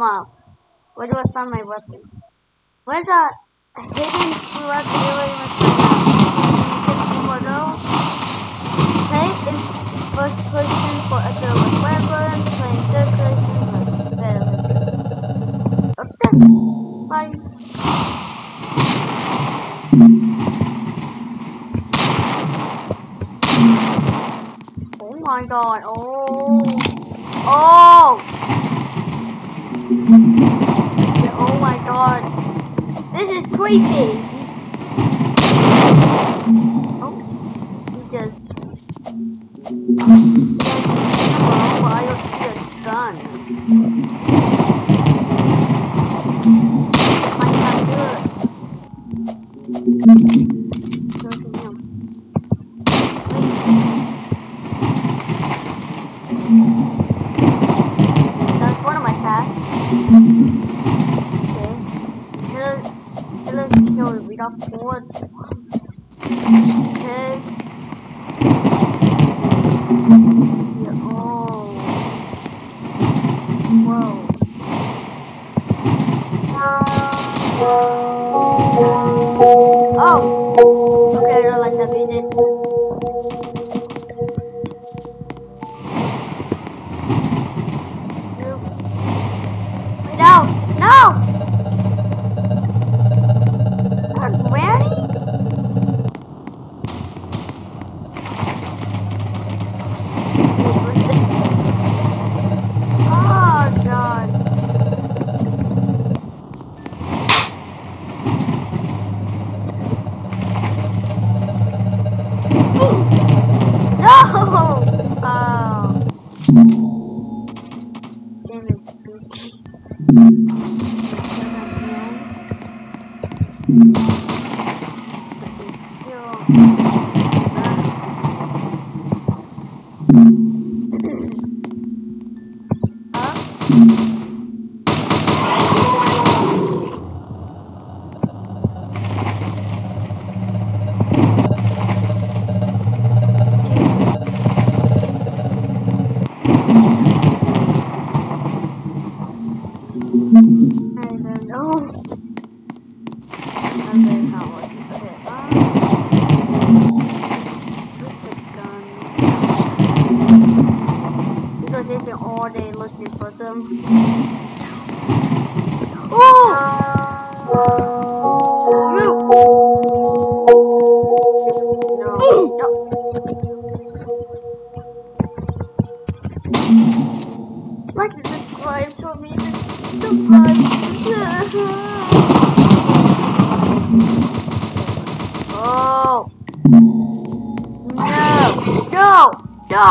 ammo. Where do I find my weapons? Where's a hidden throughout the area must find out. Play in first person for other weapons, play in third person for better. Okay, bye. Oh my god, oh! Oh my god, this is creepy! Oh, he just... Oh, I don't see a gun. I can't do it. Don't see him. That's one of my tasks. Okay. Let's kill it. We got 4. Okay. Yeah, oh. Whoa. Oh! Okay, I don't like that music. No! No! Not Granny? Oh, God. No! Oh. This game is spooky. All day looking for them. Oh! No. Like to subscribe to me. Subscribe. Oh! No! No!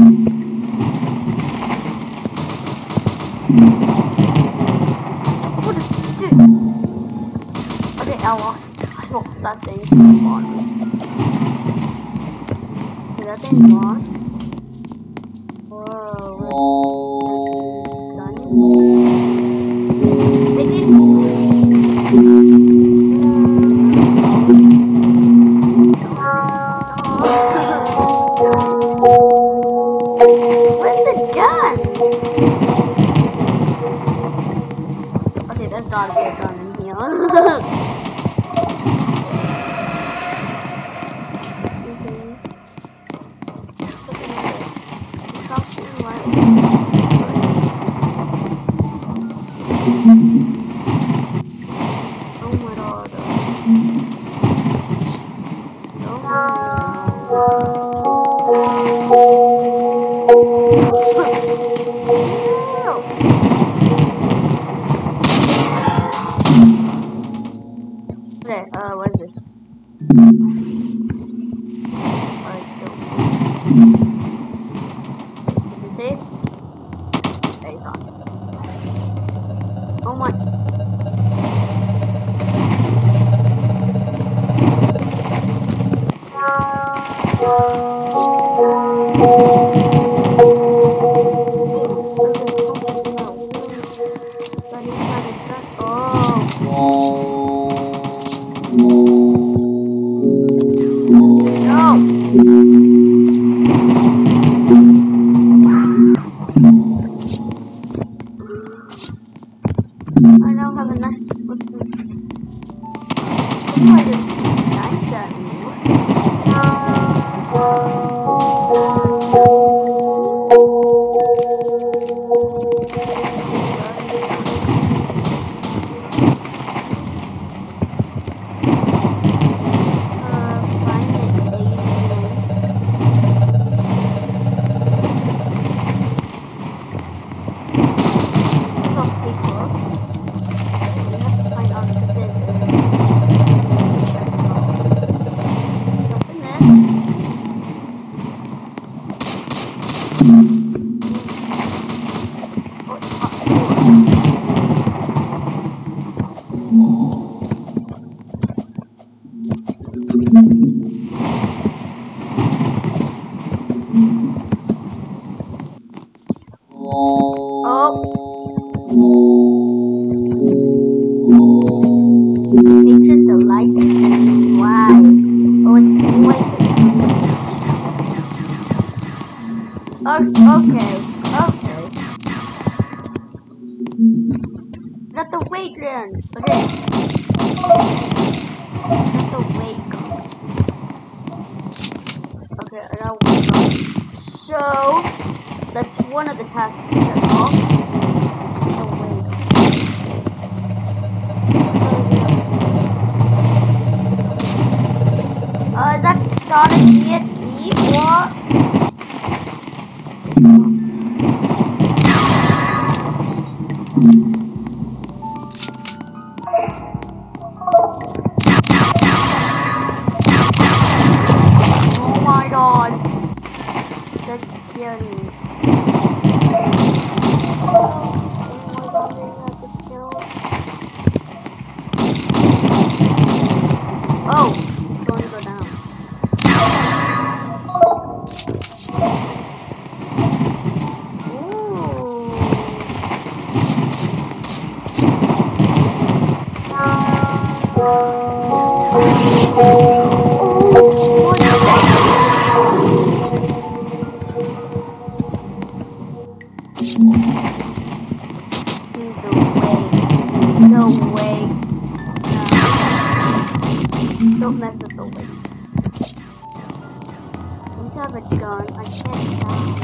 What is this? Okay, I lost that thing spawned. Okay, that thing lost. Whoa. Gun. They didn't. Where's the gun? Okay, there's not a good gun in here. Oh my god. Okay, what is this? Is it safe? Okay, it's not. Oh my. Why does he nice at me? Okay. Got the weight gun. Okay. Got the weight gun. Okay, I got weight gun. So that's one of the tasks to check off. The weight gun. That's Sonic EXE. What? Oh my god. That's scary. Oh, it's going to go down. No way. Don't mess with the weight. Please have a gun. I can't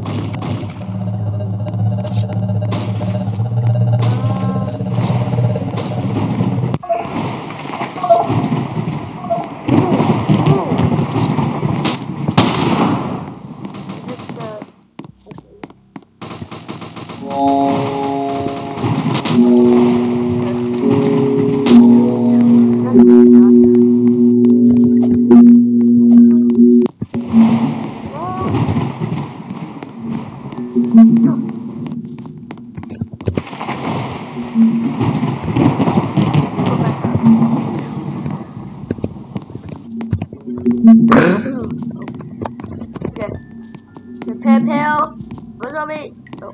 Okay. Prepare pill. What's on me? Oh.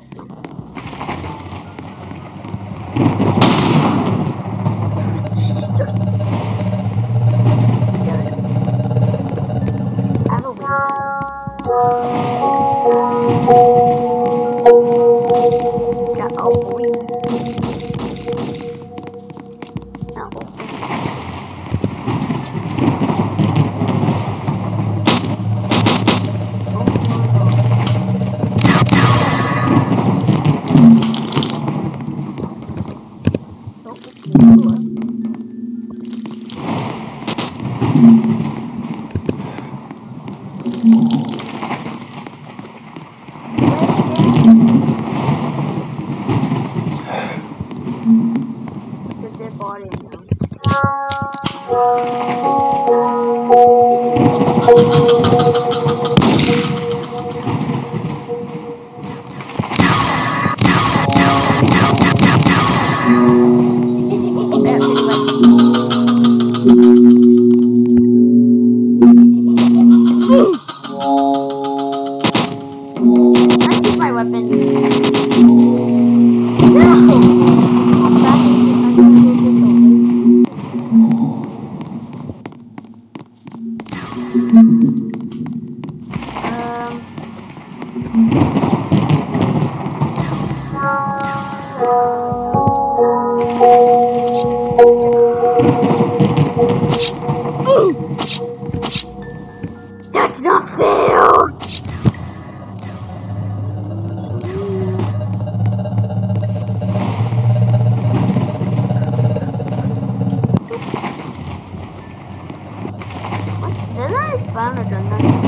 That's not fair! What? Did I find a gun?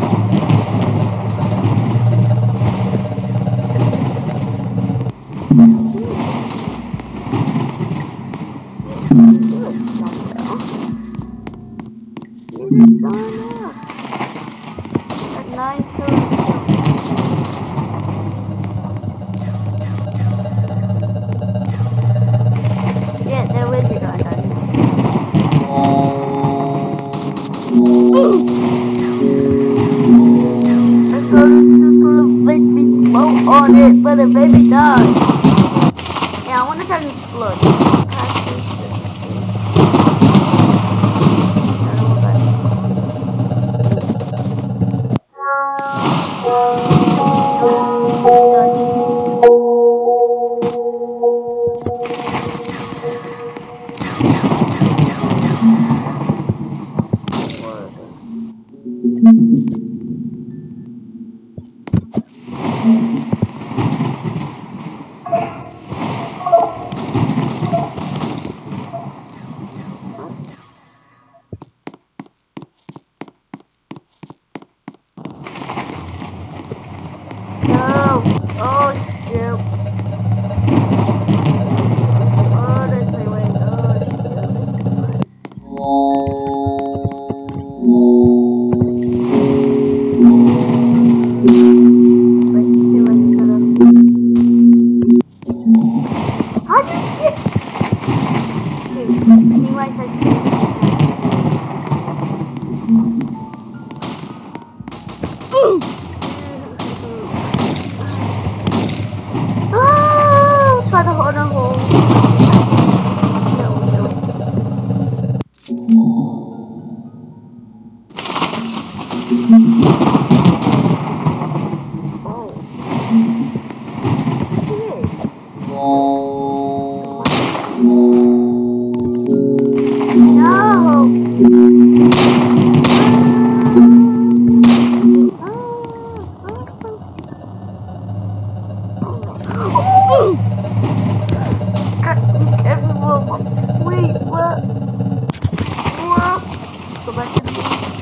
Yeah, there is a gun down I thought it was gonna make me smoke on it, but it made me die. Yeah, I want to try to explode. No! Oh shoot! Oh, there's my way. Oh shoot! How did you get? Dude, Pennywise has. Try to hold a hole. Wait, what? Go back to the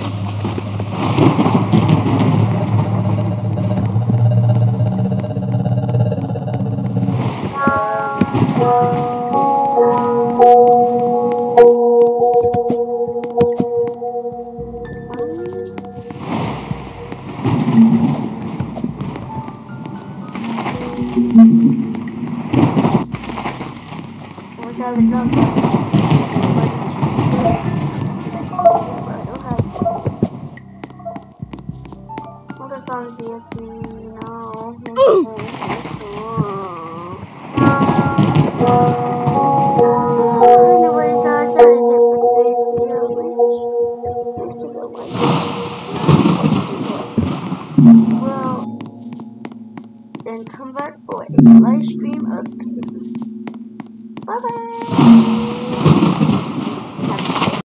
on DFC, no. Anyways, guys, that is it for today's video, which is a well, then come back for a live stream of Bye bye!